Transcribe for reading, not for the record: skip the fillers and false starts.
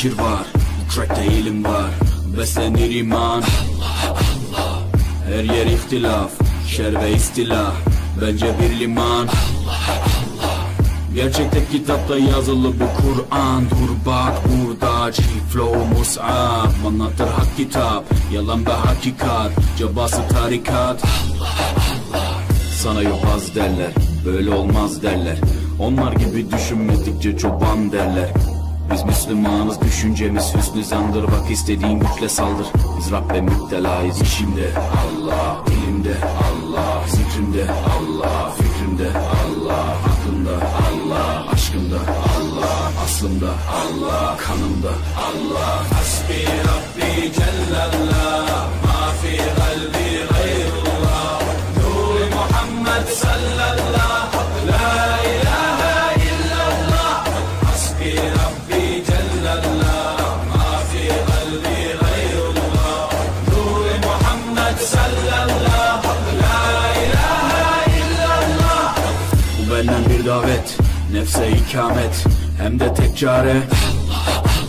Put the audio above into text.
fikir var, bu trackte ilim var. Beslenir iman, her yer ihtilaf, şer ve istilah, bence bir liman. Gerçekte kitapta yazılı bu Kur'an. Dur bak burada G-Flow Mus'ab, anlatır hak kitap, yalan ve hakikat, cabası tarikat. Sana yobaz derler, böyle olmaz derler, onlar gibi düşünmedikçe çoban derler. Biz Müslümanız, düşüncemiz hüsnü zandır. Bak istediğin güçle saldır, biz Rabbe müptelayız. İşimde Allah, dilimde Allah, zikrimde Allah, fikrimde Allah, aklımda Allah, aşkımda Allah, aslımda Allah, kanımda Allah. Hasbi Rabbi Cellallah, ma fi kalbi gayrullah, Nur Muhammed sallallahu, la ilahe illallah. Hasbi Rabbi Cellallah, ma fi kalbi gayrullah, Nur Muhammed sallallahu, la ilahe illallah. Bu benden bir davet, nefse ikamet, hem de tek çare Allah,